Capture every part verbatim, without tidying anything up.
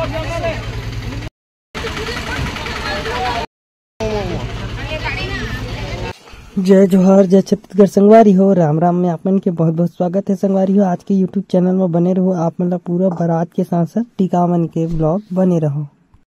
जय जोहार, जय छत्तीसगढ़। संगवारी हो, राम राम में आपन के बहुत बहुत स्वागत है। संगवारी हो, आज के यूट्यूब चैनल में बने रहो। आप मतलब पूरा बारात के साथ साथ टीकामन के ब्लॉग बने रहो।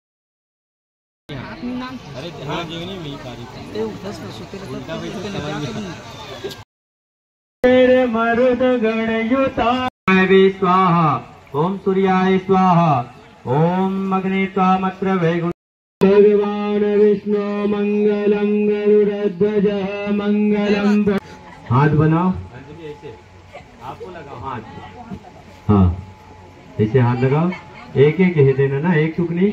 मरुद गणयुताय स्वाहा, ओम सूर्याय स्वाहा, ओम अग्नि त्वामत्र वैगुण। भगवान विष्णु मंगलम गरुड़ध्वज मंगलम। हाथ बनाओ, ऐसे आपको लगाओ हाथ। हाँ, ऐसे हाथ लगाओ। एक एक ही देना ना, एक टुकनी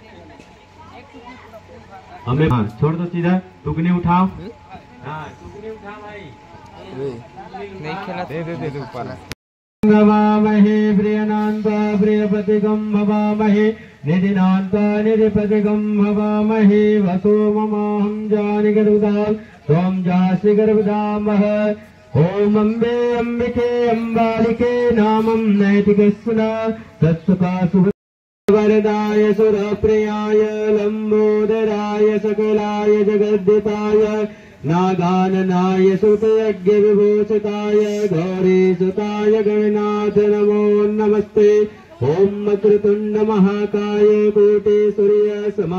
हमें। हाँ, छोड़ दो सीधा। टुकनी उठाओ। हाँ, टुकनी उठाओ भाई। नहीं खेला, दे दे दे ऊपर। भवामहे प्रियनान्त प्रियपतिगं भवामहे, निधिनान्त निधिपतिगं भवामहे। वसो ममाहं जानि गर्भधाम त्वं जासि गर्भधामः। ओम अम्बे अम्बिके अम्बालिके नामं नैतिकस्सुना तत्सुखा वरदाय सुरप्रियाय लंबोदराय सकलाय जगद्दिताय नागाननाय सुतयज्ञ विभूषिताय गौरी सुताय गणनाथ नमो नमस्ते। ओम वक्रतुंड महाकाय कोटि सूर्य समा।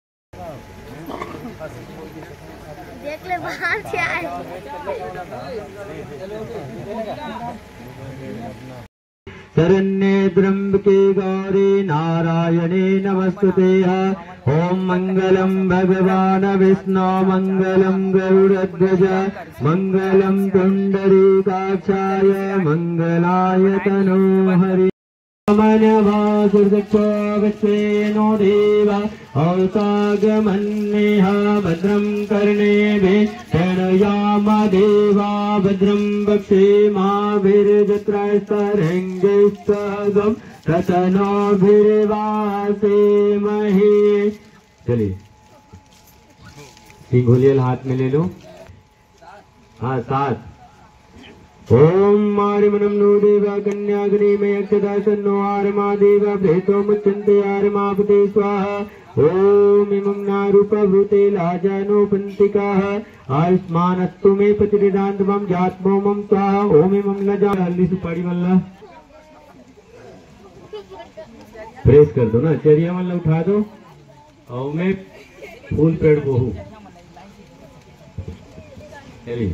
देख ले बाहर से आए। शरण्ये त्र्यंबके गौरी नारायणे नमस्तुते। ओम मंगलम भगवान विष्णु मंगलम गरुड़ध्वज मंगलम पुंडरीकाक्षाय मंगलाय तनोहरि। नो देव औसागमन्नेह भद्रं कर्णेभिः शृणुयाम देवा भद्रं वक्षेमाभिर्जत्रास्तरङ्गैस्तगं रतनोभिर्वासेमहे। चलिए, सिंघोलियल हाथ में ले लो। हाँ, सात। ओम मारिमनम नो देवा कन्याग्नि में अक्षता सन्नो आरमा देवा प्रेतो मुच्यन्ते आरमापते स्वाहा। ओम इमं नारूपा भूते लाजानो पंतिकाः आयुष्मानस्तु मे प्रतिदान्तमं जात्मोमं स्वाहा। ओम इमं लजा। हल्दी सुपारी मल्ला प्रेस कर दो ना, चरिया मल्ला उठा दो। और मैं फूल पेड़ बहु। चलिए,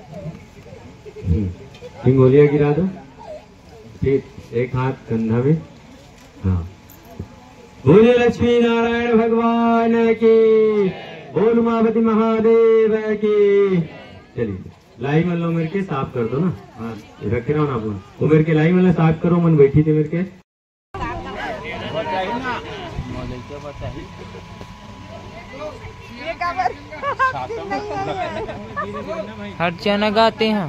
सिंगोलिया गिरा दो। फिर एक हाथ कंधा में। हाँ, बोले लक्ष्मी नारायण भगवान की, बोल उमापति महादेव की। चलिए, लाई मल्लो मेरे के साफ कर दो ना। हाँ, रखे रहो ना अपन। वो मेरे के लाई मल्ला साफ करो। मन बैठी थी मेरे के। हर चना गाते हैं।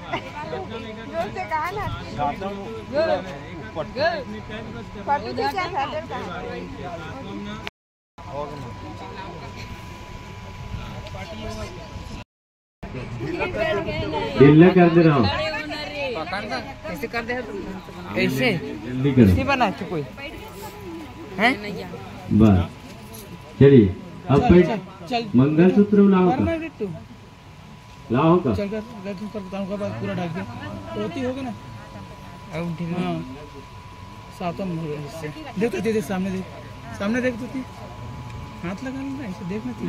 ढीला कर दे रहा हूँ। ऐसे कर दे, ऐसे जल्दी करो। बना कोई है बस। चलिए, अब पेट मंगलसूत्र लाओ का लाओ का पूरा ढक दे। होती होगा ना। हाँ, सातों में हिस्से देख तो देख, सामने देख, सामने देख तो थी। हाथ लगा लेना, ऐसे देखना थी।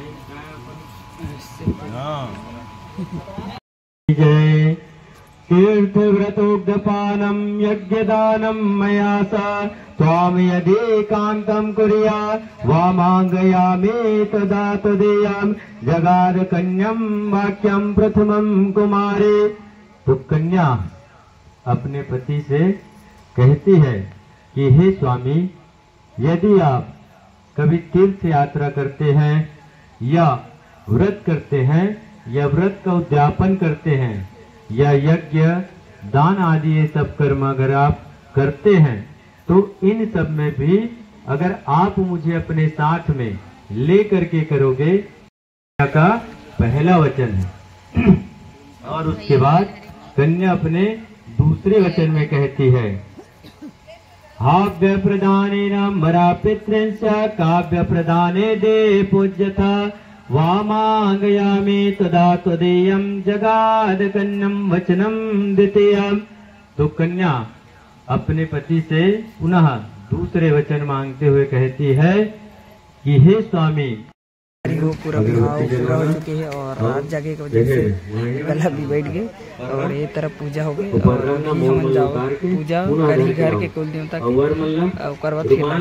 जय तीर्थ व्रतोग्धपानम यज्ञदानम मया स त्वाम यदेकान्तं कुर्या वामांगयामि तदा तदेयं जगाद कन्यम वाक्यम प्रथमं कुमारे। तो कन्या अपने पति से कहती है कि हे स्वामी, यदि आप कभी तीर्थ यात्रा करते हैं या व्रत करते हैं या व्रत का उद्यापन करते हैं या यज्ञ दान आदि ये सब कर्म अगर आप करते हैं, तो इन सब में भी अगर आप मुझे अपने साथ में ले करके करोगे, का पहला वचन है। और उसके बाद कन्या अपने दूसरे वचन में कहती है हाव्य प्रदानेन मरा पितृंस काव्य प्रदाने दे पूज्यथ वामांगयामि तदा त्वदीयं जगाद कन्यं वचनं द्वितीयम्। तो कन्या अपने पति से पुनः दूसरे वचन मांगते हुए कहती है कि हे स्वामी, वो पूरा विवाह पूरा हो चुके हैं और रात जागे की वजह से गला भी बैठ गए और ये तरफ पूजा हो गई और अभी हम जाओ पूजा करी घर के कुल देवता के करवा फिर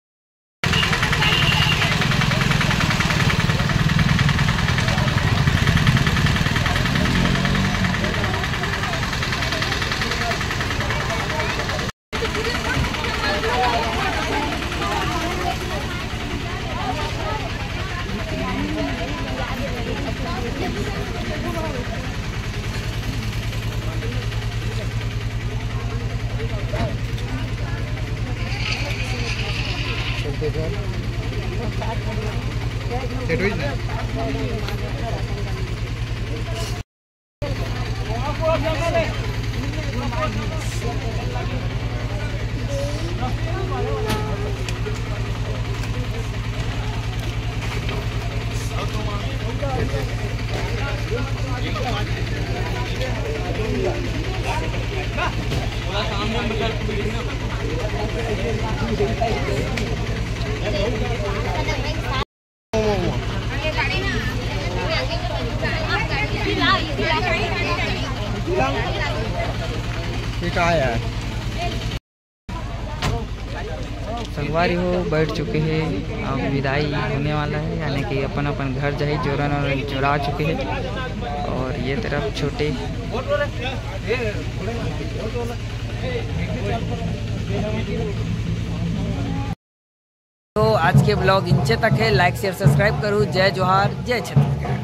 संगवारी हो बैठ चुके हैं। अब विदाई होने वाला है, यानी कि अपन अपन घर जाए जोरन और चुरा चुके हैं। और ये तरफ छोटे तो आज के ब्लॉग इंचे तक है। लाइक शेयर सब्सक्राइब करूँ। जय जोहार, जय छत्तीसगढ़।